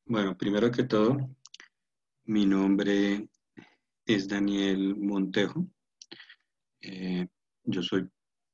Bueno, primero que todo, mi nombre es Daniel Montejo. Eh, yo soy,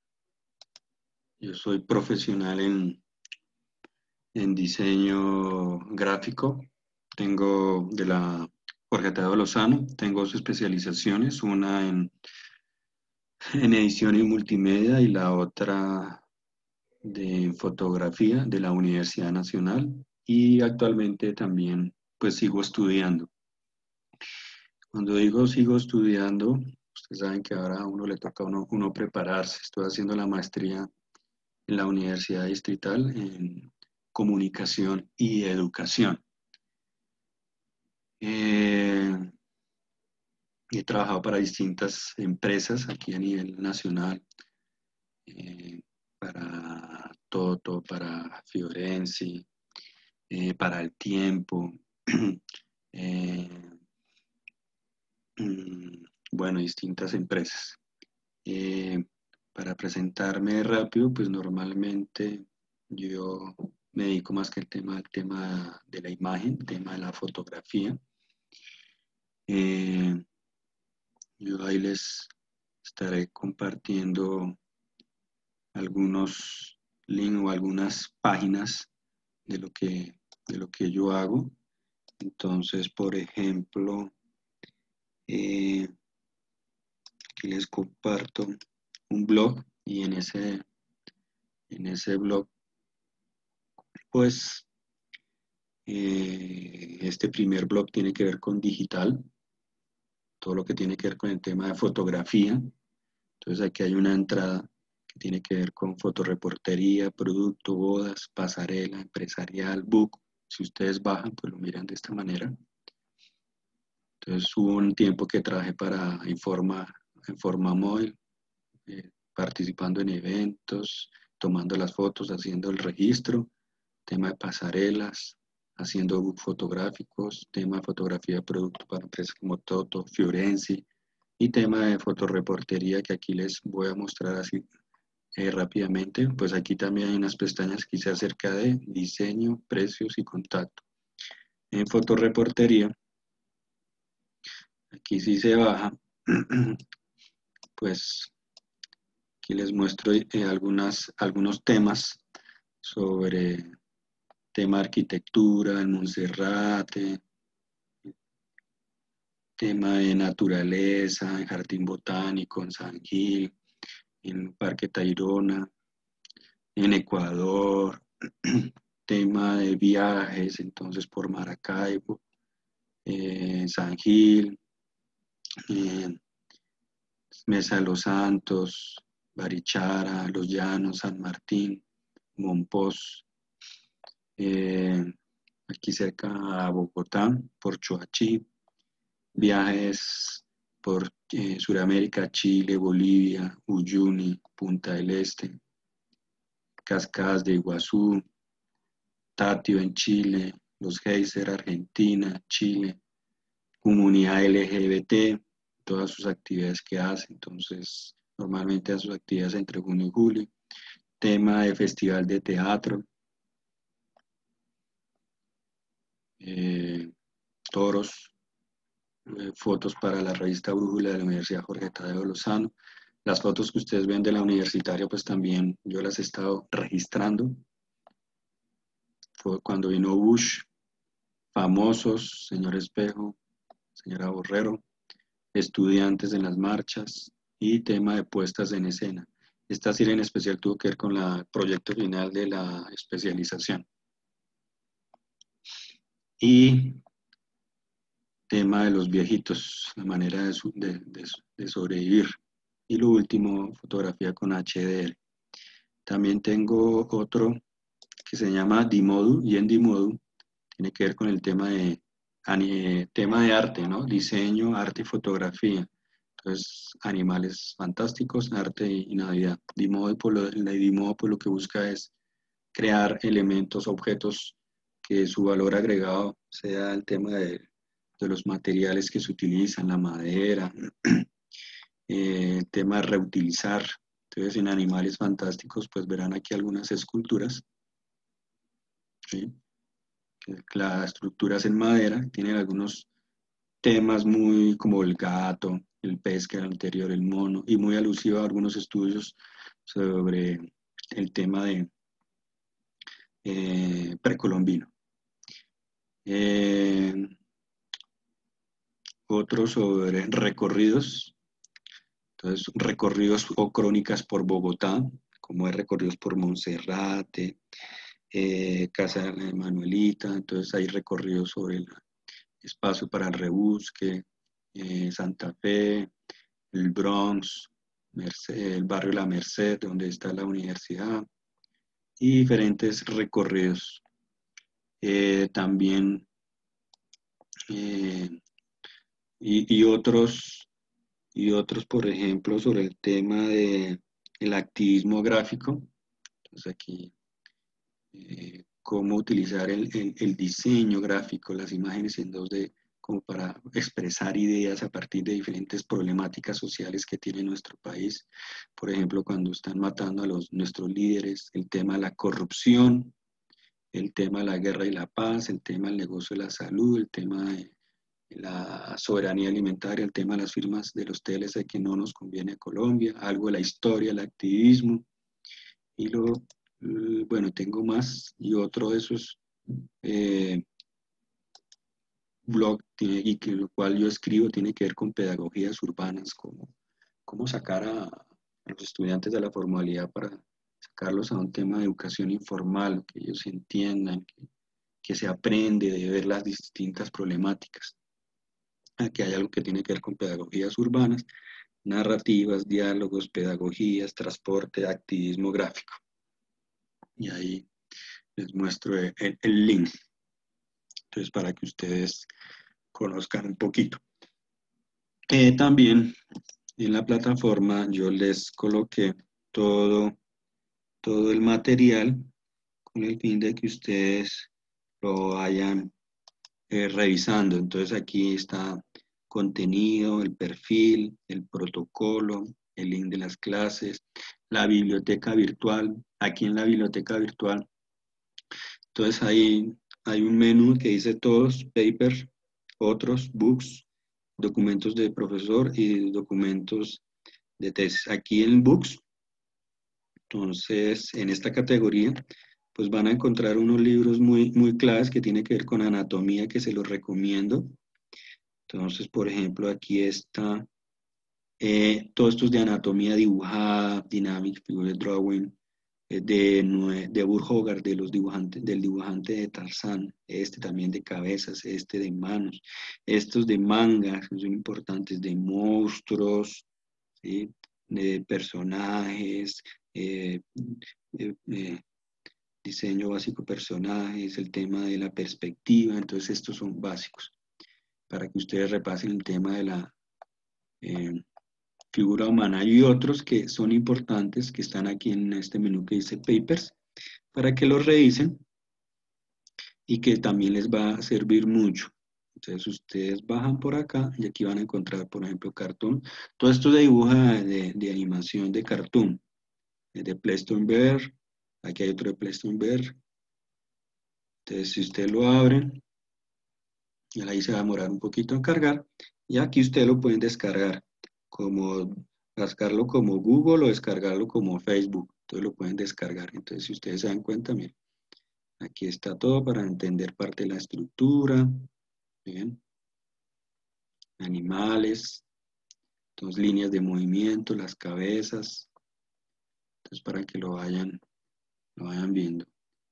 yo soy profesional en diseño gráfico. Tengo de la Jorge Tadeo Lozano, tengo dos especializaciones, una en edición y multimedia y la otra de fotografía de la Universidad Nacional. Y actualmente también pues sigo estudiando. Cuando digo sigo estudiando, ustedes saben que ahora a uno le toca a uno prepararse. Estoy haciendo la maestría en la Universidad Distrital en Comunicación y Educación. Eh, He trabajado para distintas empresas aquí a nivel nacional, eh, para Toto, para Fiorenzi, para El Tiempo, eh, bueno, distintas empresas. Eh, para presentarme rápido, pues normalmente yo me dedico más que al tema de la imagen, el tema de la fotografía. Eh, yo ahí les estaré compartiendo algunos links o algunas páginas de de lo que yo hago. Entonces, por ejemplo, eh, aquí les comparto un blog y en ese blog, pues este primer blog tiene que ver con digital, todo lo que tiene que ver con el tema de fotografía. Entonces aquí hay una entrada que tiene que ver con fotoreportería, producto, bodas, pasarela, empresarial, book. Si ustedes bajan, pues lo miran de esta manera. Entonces hubo un tiempo que trabajé para Informa Móvil, participando en eventos, tomando las fotos, haciendo el registro, tema de pasarelas, haciendo book fotográficos, tema de fotografía de producto para empresas como Toto, Fiorenzi, y tema de fotoreportería que aquí les voy a mostrar así rápidamente. Pues aquí también hay unas pestañas que hice acerca de diseño, precios y contacto. En fotoreportería, aquí sí se baja, pues aquí les muestro algunos temas sobre tema de arquitectura en Monserrate, tema de naturaleza, en Jardín Botánico, en San Gil, en Parque Tayrona, en Ecuador, tema de viajes, entonces por Maracaibo, San Gil, eh, Mesa de los Santos, Barichara, Los Llanos, San Martín, Monpós, eh, aquí cerca a Bogotá, por Choachí, viajes por Sudamérica, Chile, Bolivia, Uyuni, Punta del Este, Cascadas de Iguazú, Tatio en Chile, Los Geyser, Argentina, Chile, comunidad LGBT, todas sus actividades que hace, entonces normalmente hace sus actividades entre junio y julio, tema de festival de teatro, eh, toros, fotos para la revista Brújula de la Universidad Jorge Tadeo Lozano. Las fotos que ustedes ven de la universitaria, pues también yo las he estado registrando. Fue cuando vino Bush, famosos, señor Espejo, señora Borrero, estudiantes en las marchas y tema de puestas en escena. Esta serie en especial tuvo que ver con el proyecto final de la especialización. Y tema de los viejitos, la manera de sobrevivir. Y lo último, fotografía con HDR. También tengo otro que se llama Dimodu, y en Dimodu tiene que ver con el tema de arte, ¿no? Diseño, arte y fotografía. Entonces, animales fantásticos, arte y Navidad. Dimodu por lo que busca es crear elementos, objetos que su valor agregado sea el tema de los materiales que se utilizan, la madera, el tema de reutilizar. Entonces, en Animales Fantásticos, pues verán aquí algunas esculturas, ¿sí? que la estructura es en madera, tienen algunos temas muy como el gato, el pez que era anterior, el mono, y muy alusivo a algunos estudios sobre el tema de precolombino. Eh, Otros sobre recorridos, entonces recorridos o crónicas por Bogotá, como hay recorridos por Monserrate, Casa de Manuelita, entonces hay recorridos sobre el espacio para el rebusque, Santa Fe, el Bronx, el barrio La Merced, donde está la universidad, y diferentes recorridos. También eh, y otros, por ejemplo, sobre el tema de el activismo gráfico. Entonces aquí, cómo utilizar el diseño gráfico, las imágenes en 2D, como para expresar ideas a partir de diferentes problemáticas sociales que tiene nuestro país. Por ejemplo, cuando están matando a nuestros líderes, el tema de la corrupción, el tema de la guerra y la paz, el tema del negocio de la salud, el tema de la soberanía alimentaria, el tema de las firmas de los TLC que no nos conviene a Colombia, algo de la historia, el activismo, y luego, bueno, tengo más, y otro de esos eh, blog, y que lo cual yo escribo, tiene que ver con pedagogías urbanas, como cómo sacar a los estudiantes de la formalidad para sacarlos a un tema de educación informal, que ellos entiendan, que se aprende de ver las distintas problemáticas. Aquí hay algo que tiene que ver con pedagogías urbanas, narrativas, diálogos, pedagogías, transporte, activismo gráfico. Y ahí les muestro el link. Entonces, para que ustedes conozcan un poquito. También en la plataforma yo les coloqué todo el material con el fin de que ustedes lo vayan revisando. Entonces aquí está contenido, el perfil, el protocolo, el link de las clases, la biblioteca virtual. Aquí en la biblioteca virtual, entonces ahí hay un menú que dice todos, papers, otros, books, documentos de profesor y documentos de tesis. Aquí en books, entonces en esta categoría, pues van a encontrar unos libros muy claves que tienen que ver con anatomía, que se los recomiendo. Entonces, por ejemplo, aquí está todo esto es de anatomía dibujada, dynamic figure drawing, de Burt Hogarth, del dibujante de Tarzán, este también de cabezas, este de manos, estos de mangas, que son importantes, de monstruos, ¿sí? De personajes, eh, eh, eh, diseño básico personajes, el tema de la perspectiva, entonces estos son básicos, para que ustedes repasen el tema de la eh, figura humana. Y otros que son importantes, que están aquí en este menú que dice Papers, para que los revisen y que también les va a servir mucho. Entonces ustedes bajan por acá y aquí van a encontrar, por ejemplo, Cartoon. Todo esto de dibujo de animación de Cartoon, de Playstone Bear. Aquí hay otro de Playstone Bear. Entonces si ustedes lo abren, y ahí se va a demorar un poquito en cargar. Y aquí ustedes lo pueden descargar como descargarlo como Google o descargarlo como Facebook. Entonces lo pueden descargar. Entonces si ustedes se dan cuenta, miren, aquí está todo para entender parte de la estructura. Bien. Animales, entonces líneas de movimiento, las cabezas. Entonces para que lo vayan viendo.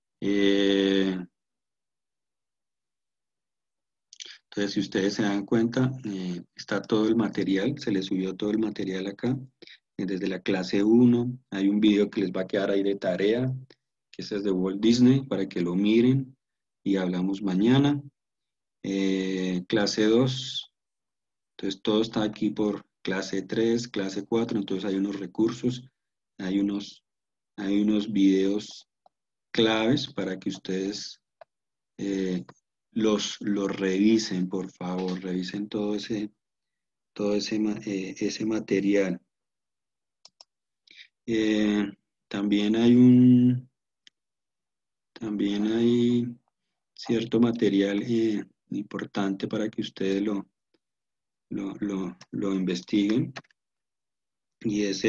Entonces, si ustedes se dan cuenta, está todo el material, se les subió todo el material acá, desde la clase 1, hay un video que les va a quedar ahí de tarea, que ese es de Walt Disney, para que lo miren y hablamos mañana. Clase 2, entonces todo está aquí por clase 3, clase 4, entonces hay unos recursos, hay unos videos claves para que ustedes eh, los revisen, por favor, revisen ese material. Eh, también hay cierto material importante para que ustedes lo investiguen, y es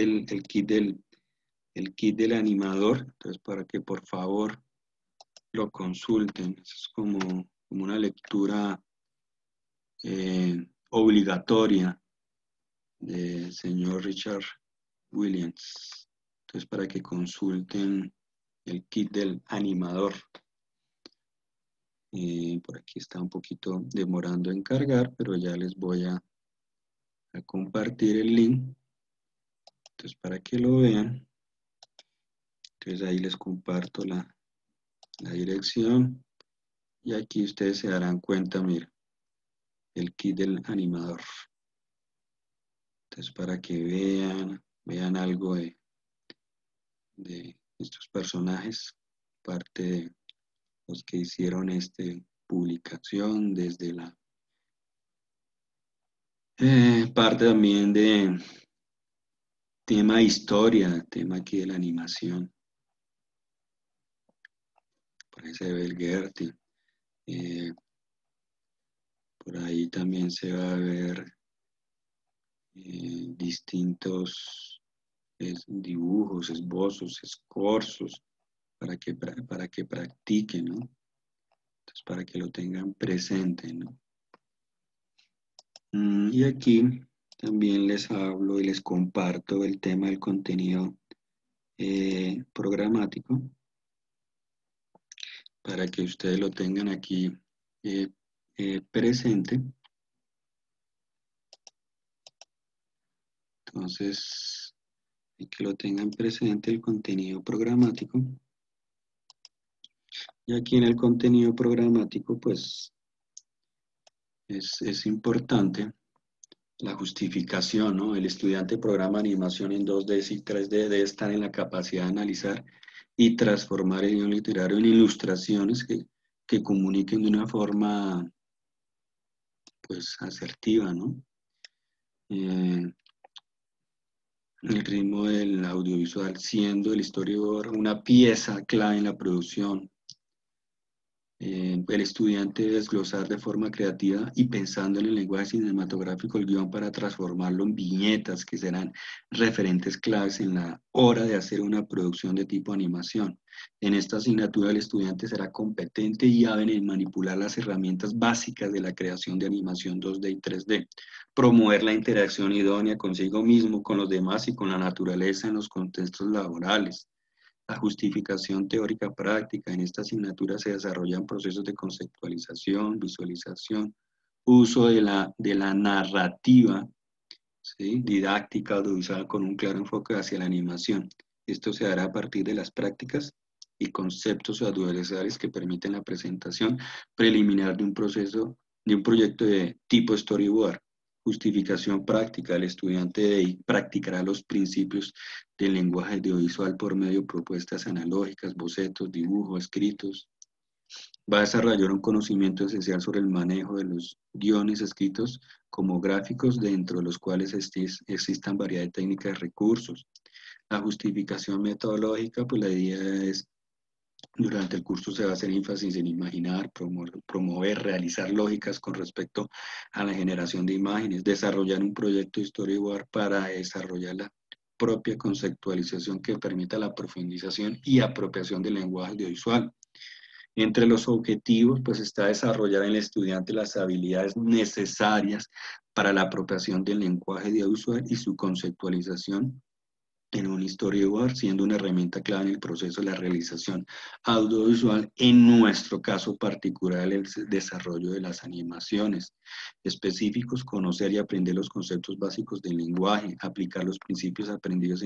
el kit del animador. Entonces, para que por favor lo consulten. Es como una lectura obligatoria del señor Richard Williams. Entonces, para que consulten el kit del animador. Por aquí está un poquito demorando en cargar, pero ya les voy a compartir el link. Entonces, para que lo vean. Entonces, ahí les comparto la dirección. Y aquí ustedes se darán cuenta, mira, el kit del animador. Entonces, para que vean algo de estos personajes, parte de los que hicieron esta publicación, desde la parte también de tema historia, tema aquí de la animación. Parece Belgerti. Por ahí también se va a ver distintos dibujos, esbozos, escorzos, para que practiquen, ¿no? Entonces, para que lo tengan presente, ¿no? Y aquí también les hablo y les comparto el tema del contenido programático, para que ustedes lo tengan aquí presente. Entonces, que lo tengan presente el contenido programático. Y aquí en el contenido programático, pues, es importante la justificación, ¿no? El estudiante programa animación en 2D y 3D debe estar en la capacidad de analizar y transformar el guión literario en ilustraciones que comuniquen de una forma, pues, asertiva, ¿no? El ritmo del audiovisual siendo el storyboard una pieza clave en la producción. El estudiante debe desglosar de forma creativa y pensando en el lenguaje cinematográfico el guión para transformarlo en viñetas que serán referentes claves en la hora de hacer una producción de tipo animación. En esta asignatura el estudiante será competente y hábil en manipular las herramientas básicas de la creación de animación 2D y 3D, promover la interacción idónea consigo mismo, con los demás y con la naturaleza en los contextos laborales. La justificación teórica práctica. En esta asignatura se desarrollan procesos de conceptualización, visualización, uso de la narrativa, ¿sí? Didáctica audiovisual con un claro enfoque hacia la animación. Esto se hará a partir de las prácticas y conceptos audiovisuales que permiten la presentación preliminar de un proyecto de tipo storyboard. Justificación práctica. El estudiante practicará los principios del lenguaje audiovisual por medio de propuestas analógicas, bocetos, dibujos, escritos. Va a desarrollar un conocimiento esencial sobre el manejo de los guiones escritos como gráficos, dentro de los cuales existan variedad de técnicas y recursos. La justificación metodológica, pues la idea es, durante el curso se va a hacer énfasis en imaginar, promover, realizar lógicas con respecto a la generación de imágenes, desarrollar un proyecto de storyboard para desarrollar la propia conceptualización que permita la profundización y apropiación del lenguaje audiovisual. Entre los objetivos, pues está desarrollar en el estudiante las habilidades necesarias para la apropiación del lenguaje audiovisual y su conceptualización en un storyboard, siendo una herramienta clave en el proceso de la realización audiovisual, en nuestro caso particular, el desarrollo de las animaciones específicos, conocer y aprender los conceptos básicos del lenguaje, aplicar los principios aprendidos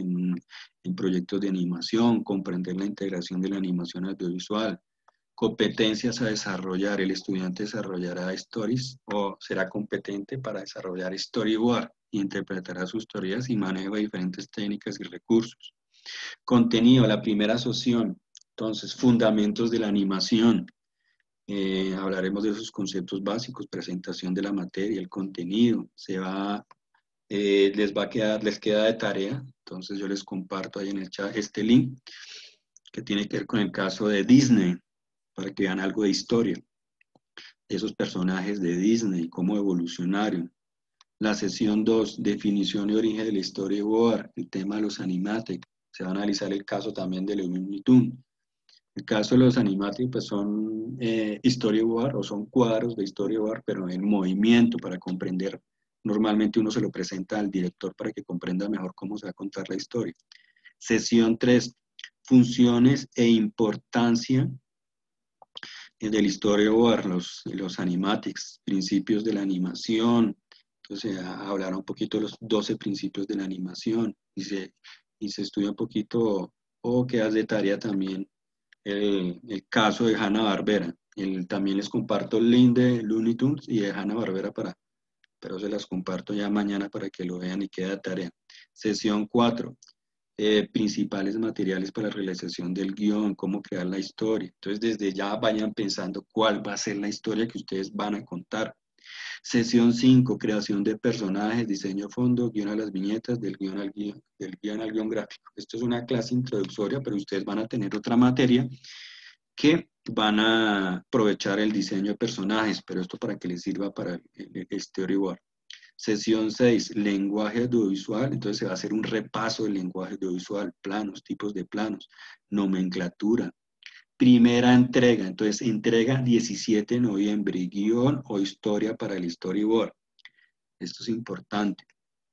en proyectos de animación, comprender la integración de la animación audiovisual. Competencias a desarrollar. El estudiante desarrollará stories o será competente para desarrollar storyboard, interpretará sus teorías y manejo de diferentes técnicas y recursos. Contenido, la primera sesión. Entonces, fundamentos de la animación. Hablaremos de sus conceptos básicos, presentación de la materia, el contenido. Les queda de tarea. Entonces, yo les comparto ahí en el chat este link que tiene que ver con el caso de Disney, para que vean algo de historia. esos personajes de Disney, cómo evolucionaron. La sesión 2, definición y origen del storyboard, el tema de los animatics. Se va a analizar el caso también de los Looney Tunes. El caso de los animatics pues son storyboard o son cuadros de storyboard, pero en movimiento para comprender. Normalmente uno se lo presenta al director para que comprenda mejor cómo se va a contar la historia. Sesión 3, funciones e importancia del storyboard, los animatics, principios de la animación. Entonces, hablar un poquito de los 12 principios de la animación y se estudia un poquito, o quedas de tarea también el caso de Hanna-Barbera. También les comparto el link de Looney Tunes y de Hanna-Barbera pero se las comparto ya mañana para que lo vean y quede de tarea. Sesión 4, principales materiales para la realización del guión, cómo crear la historia. Entonces, desde ya vayan pensando cuál va a ser la historia que ustedes van a contar. Sesión 5, creación de personajes, diseño de fondo, guión a las viñetas, del guión al guión gráfico. Esto es una clase introductoria, pero ustedes van a tener otra materia que van a aprovechar el diseño de personajes, pero esto para que les sirva para el storyboard. Sesión 6, lenguaje audiovisual. Entonces se va a hacer un repaso del lenguaje audiovisual, planos, tipos de planos, nomenclatura. Primera entrega, entonces entrega 17 de noviembre, guión o historia para el storyboard. Esto es importante.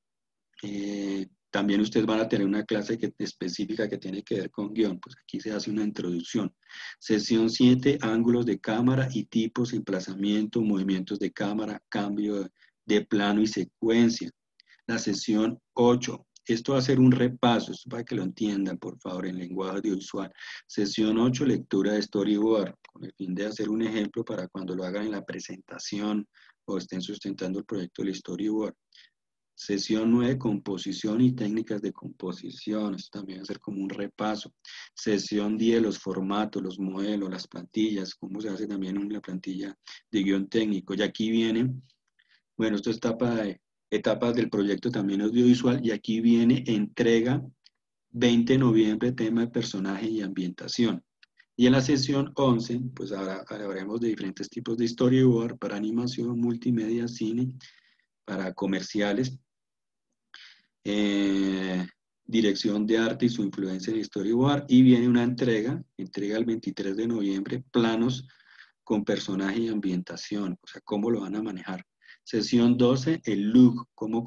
También ustedes van a tener una clase específica que tiene que ver con guión, pues aquí se hace una introducción. Sesión 7, ángulos de cámara y tipos, emplazamiento, movimientos de cámara, cambio de plano y secuencia. La sesión 8, esto va a ser un repaso, esto para que lo entiendan, por favor, en lenguaje audiovisual. Sesión 8, lectura de storyboard, con el fin de hacer un ejemplo para cuando lo hagan en la presentación o estén sustentando el proyecto del storyboard. Sesión 9, composición y técnicas de composición. Esto también va a ser como un repaso. Sesión 10, los formatos, los modelos, las plantillas, cómo se hace también una plantilla de guión técnico. Y aquí viene, bueno, esto es etapas del proyecto también audiovisual, y aquí viene entrega 20 de noviembre, tema de personaje y ambientación. Y en la sesión 11, pues ahora hablaremos de diferentes tipos de storyboard para animación, multimedia, cine, para comerciales, dirección de arte y su influencia en el storyboard, y viene una entrega el 23 de noviembre, planos con personaje y ambientación, o sea, cómo lo van a manejar. Sesión 12, el look,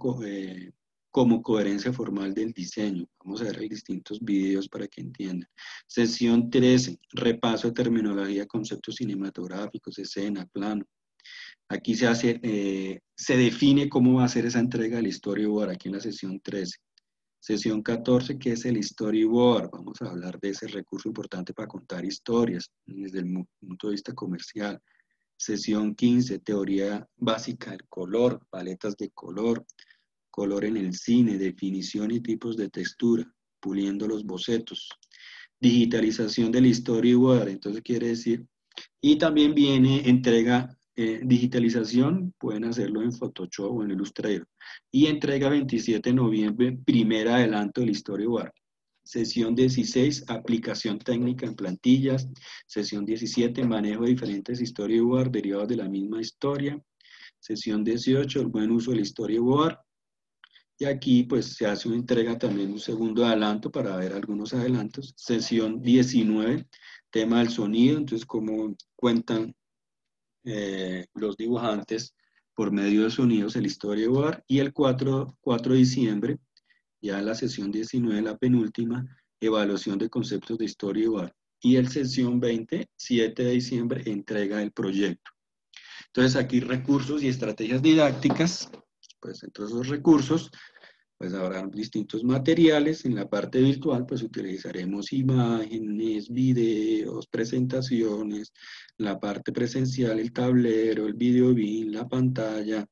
como coherencia formal del diseño. Vamos a ver distintos videos para que entiendan. Sesión 13, repaso de terminología, conceptos cinematográficos, escena, plano. Aquí se define cómo va a ser esa entrega del storyboard, aquí en la sesión 13. Sesión 14, que es el storyboard. Vamos a hablar de ese recurso importante para contar historias desde el punto de vista comercial. Sesión 15, teoría básica del color, paletas de color, color en el cine, definición y tipos de textura, puliendo los bocetos. Digitalización del storyboard, entonces quiere decir, y también viene entrega digitalización, pueden hacerlo en Photoshop o en Illustrator. Y entrega 27 de noviembre, primer adelanto del storyboard. Sesión 16, aplicación técnica en plantillas. Sesión 17, manejo de diferentes storyboard derivados de la misma historia. Sesión 18, el buen uso del storyboard. Y aquí pues se hace una entrega también, un segundo adelanto para ver algunos adelantos. Sesión 19, tema del sonido, entonces cómo cuentan los dibujantes por medio de sonidos el storyboard. Y el 4 de diciembre, ya la sesión 19, la penúltima, evaluación de conceptos de storyboard. Y el sesión 20, 7 de diciembre, entrega del proyecto. Entonces aquí recursos y estrategias didácticas, pues entre esos recursos, pues habrá distintos materiales. En la parte virtual, pues utilizaremos imágenes, videos, presentaciones, la parte presencial, el tablero, el video BIM, la pantalla,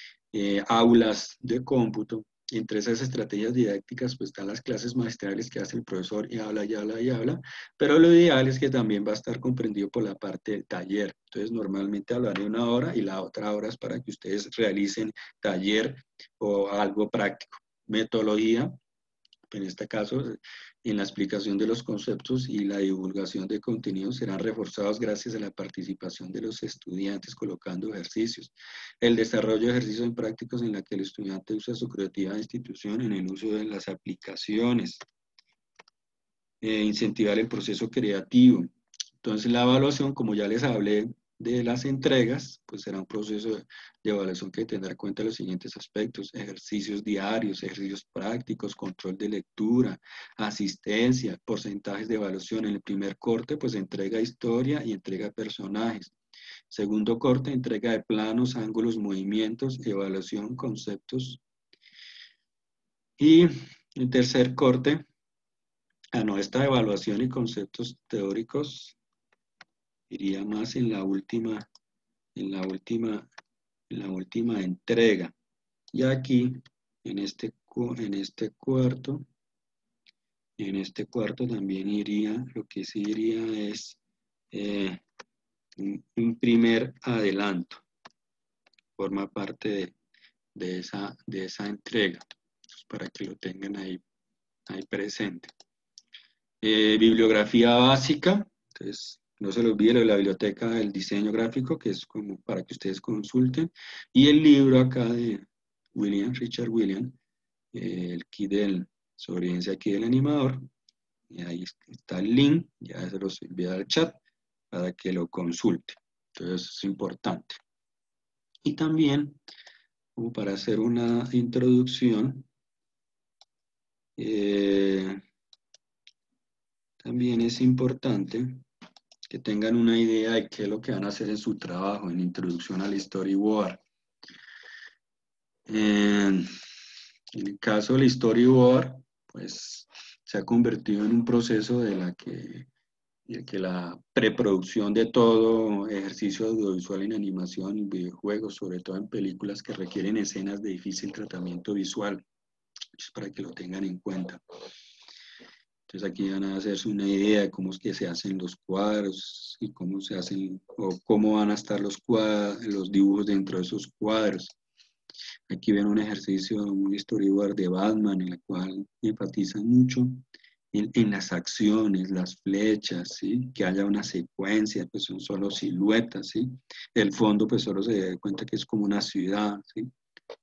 aulas de cómputo. Entre esas estrategias didácticas, pues están las clases maestrales que hace el profesor y habla y habla y habla, pero lo ideal es que también va a estar comprendido por la parte del taller. Entonces, normalmente hablaré una hora y la otra hora es para que ustedes realicen taller o algo práctico. Metodología, En este caso, en la explicación de los conceptos y la divulgación de contenidos serán reforzados gracias a la participación de los estudiantes colocando ejercicios. El desarrollo de ejercicios en prácticos en la que el estudiante usa su creatividad de institución en el uso de las aplicaciones. Incentivar el proceso creativo. Entonces la evaluación, como ya les hablé de las entregas, pues será un proceso de evaluación que tendrá en cuenta los siguientes aspectos: ejercicios diarios, ejercicios prácticos, control de lectura, asistencia, porcentajes de evaluación. En el primer corte, pues entrega historia y entrega personajes. Segundo corte, entrega de planos, ángulos, movimientos, evaluación, conceptos. Y el tercer corte, esta evaluación y conceptos teóricos iría más en la última entrega. Y aquí, en este cuarto también iría, lo que sí iría es un primer adelanto, forma parte de esa entrega, pues para que lo tengan ahí presente. Bibliografía básica, entonces no se lo olvide la biblioteca del diseño gráfico, que es como para que ustedes consulten, y el libro acá de Richard Williams, el kit del sobrevivencia aquí del animador, y ahí está el link, ya se los envié al chat para que lo consulte. Entonces es importante. Y también, como para hacer una introducción, también es importante que tengan una idea de qué es lo que van a hacer en su trabajo, en introducción al storyboard. En el caso del storyboard, pues se ha convertido en un proceso de que la preproducción de todo ejercicio audiovisual en animación, en videojuegos, sobre todo en películas que requieren escenas de difícil tratamiento visual, pues para que lo tengan en cuenta. Entonces aquí van a hacerse una idea de cómo es que se hacen los cuadros y cómo se hacen o cómo van a estar los dibujos dentro de esos cuadros. Aquí ven un ejercicio, un storyboard de Batman, en la cual enfatiza mucho en las acciones, las flechas, ¿sí? Que haya una secuencia, pues son solo siluetas, ¿sí? El fondo pues solo se da cuenta que es como una ciudad, ¿sí?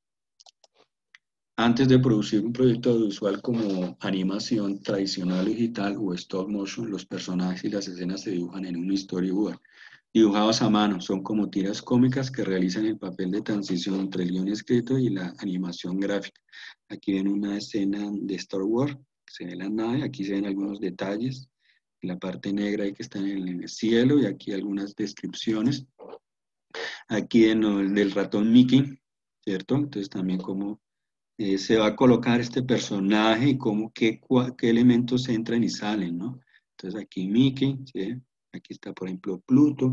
Antes de producir un proyecto audiovisual como animación tradicional o digital o stop motion, los personajes y las escenas se dibujan en un storyboard. Dibujados a mano, son como tiras cómicas que realizan el papel de transición entre el guión escrito y la animación gráfica. Aquí ven una escena de Star Wars, se ve la nave, aquí se ven algunos detalles, en la parte negra ahí que está en el cielo y aquí algunas descripciones. Aquí en el del ratón Mickey, ¿cierto? Entonces también como se va a colocar este personaje y cómo, qué elementos entran y salen, ¿no? Entonces aquí Mickey, ¿sí? Aquí está por ejemplo Pluto.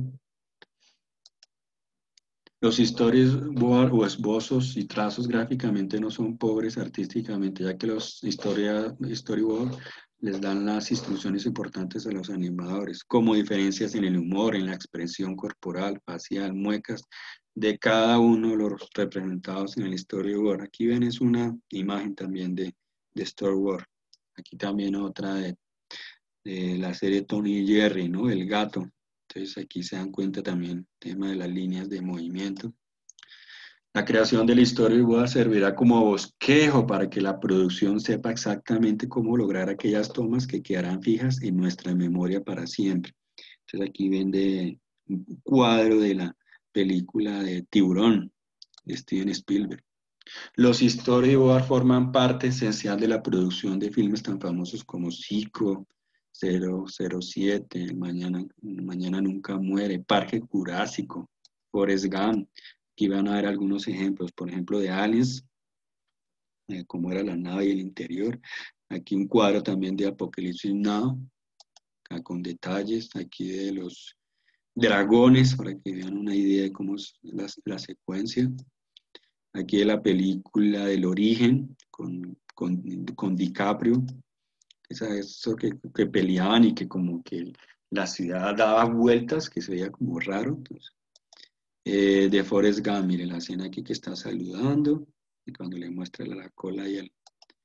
Los storyboard o esbozos y trazos gráficamente no son pobres artísticamente, ya que los storyboard les dan las instrucciones importantes a los animadores, como diferencias en el humor, en la expresión corporal, facial, muecas de cada uno de los representados en el storyboard. Aquí ven es una imagen también de storyboard. Aquí también otra de la serie Tony y Jerry, ¿no? El gato. Entonces aquí se dan cuenta también el tema de las líneas de movimiento. La creación del storyboard servirá como bosquejo para que la producción sepa exactamente cómo lograr aquellas tomas que quedarán fijas en nuestra memoria para siempre. Entonces aquí ven un cuadro de la película de Tiburón, de Steven Spielberg. Los storyboards forman parte esencial de la producción de filmes tan famosos como Psycho, 007, Mañana Nunca Muere, Parque Jurásico, Forrest Gump. Aquí van a ver algunos ejemplos, por ejemplo, de Aliens, cómo era la nave y el interior. Aquí un cuadro también de Apocalipsis Now, acá con detalles, aquí de los dragones, para que vean una idea de cómo es la secuencia. Aquí de la película del Origen, con DiCaprio, eso que peleaban y que como que la ciudad daba vueltas, que se veía como raro. Entonces, de Forrest Gump, mire la escena aquí que está saludando, y cuando le muestra la cola y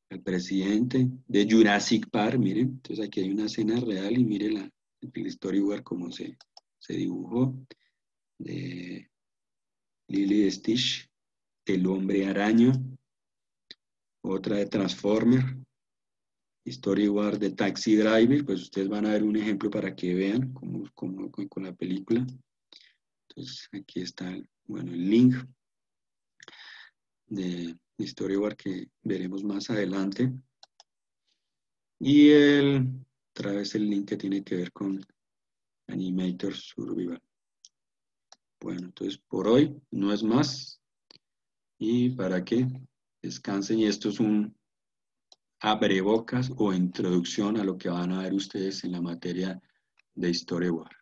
el presidente de Jurassic Park, miren, entonces aquí hay una escena real y mire el storyboard como se dibujó, de Lily y Stitch, el hombre araña, otra de Transformer, storyboard de Taxi Driver, pues ustedes van a ver un ejemplo para que vean con la película. Entonces aquí está, bueno, el link de storyboard que veremos más adelante. Y otra vez el link que tiene que ver con Animator Survival. Bueno, entonces por hoy no es más. Y para que descansen, y esto es un abrebocas o introducción a lo que van a ver ustedes en la materia de storyboard.